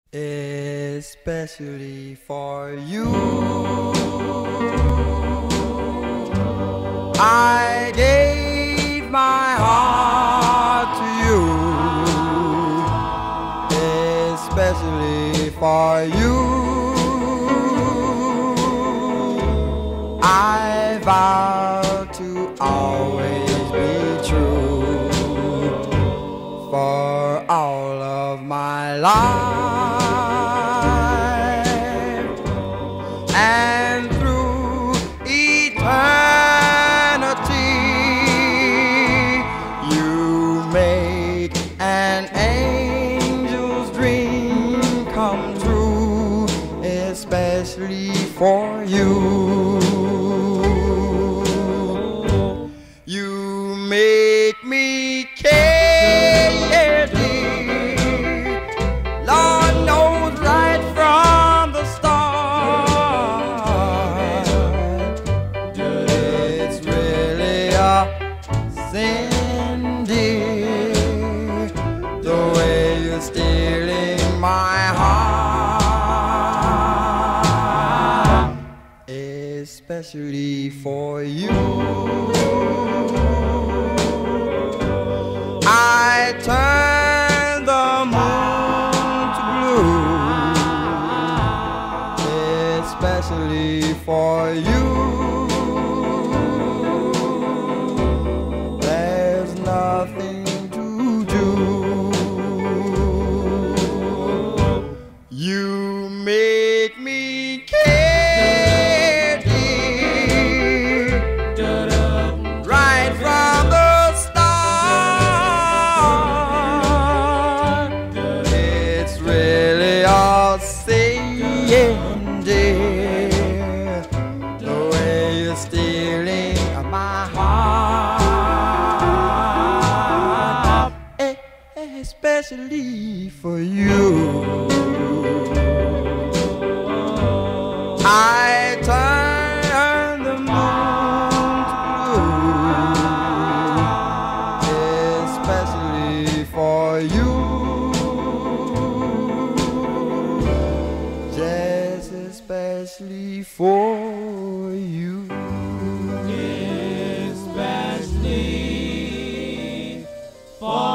especially for you. I gave my heart to you, especially for you. I vow to always be true for all of my life, and through eternity you make an angel's dream come true, especially for you. You make me care, dear. Lord knows right from the start, it's really a sin, dear, the way you're stealing my heart, especially for you. I turn the moon to blue, especially for you. There's nothing to do. You make me care, dear, right from the really all saying, dear, the way you're stealing my heart, especially for you. I turn the moon to blue, especially for you. Just especially for you. Especially for